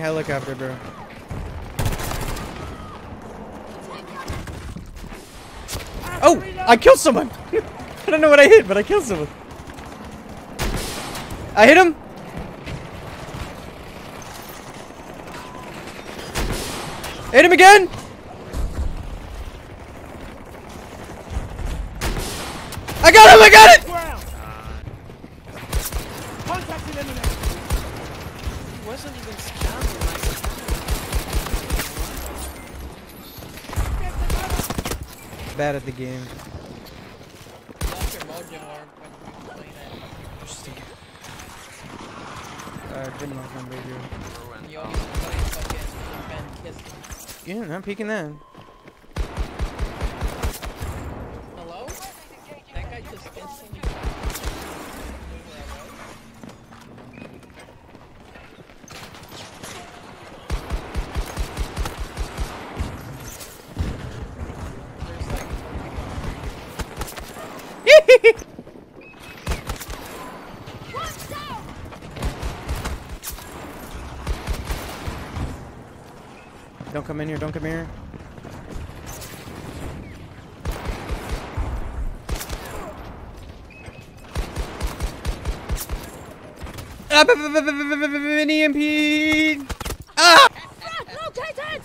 helicopter, bro. Oh! I killed someone! I don't know what I hit, but I killed someone. I hit him! Hit him again! I got him! I got it! He wasn't even spamming. Bad at the game. Didn't like my video. Yeah, I'm peeking that. Hello? That guy just instantly. Don't come in here, don't come here. Mini EMP! Ah! Located!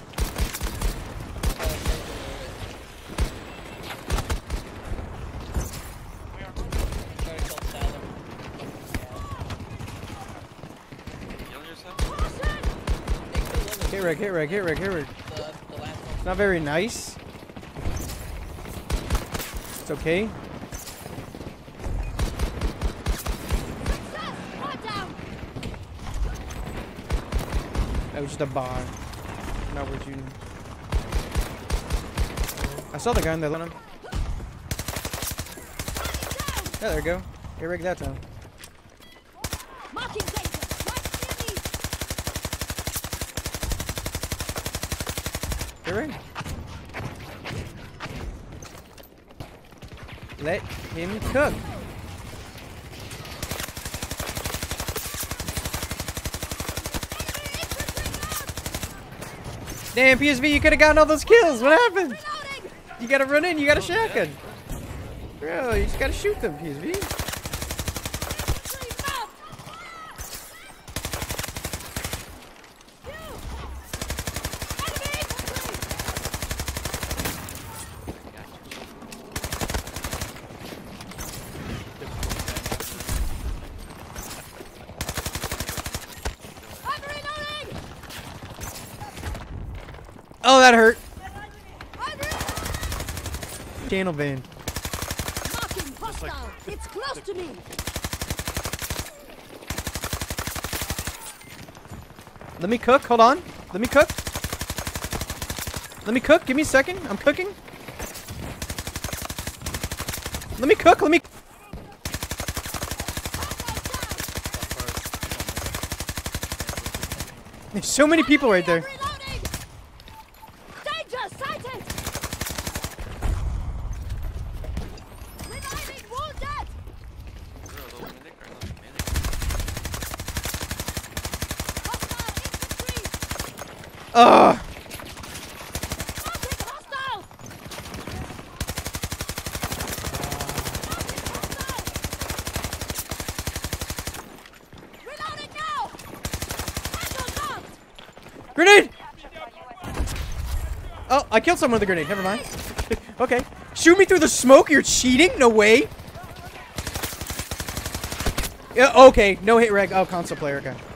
Hit Rick, hit Rick, hit Rick, hit Rick. It's not very nice. It's okay. That was just a bar. Not what you. I saw the guy in there. Yeah, there we go. Hit Rick that time. Hit Rick. Let him cook. Damn, PSV, you could have gotten all those kills. What happened? You gotta run in, you got a shotgun. Bro, you just gotta shoot them, PSV. Oh, that hurt. Channel van. It's close to me. Let me cook. Hold on. Let me cook. Let me cook. Give me a second. I'm cooking. Let me cook. Let me. There's so many people right there. Ugh. Grenade! Oh, I killed someone with a grenade. Never mind. Okay. Shoot me through the smoke? You're cheating? No way. Yeah, okay. No hit reg. Oh, console player. Okay.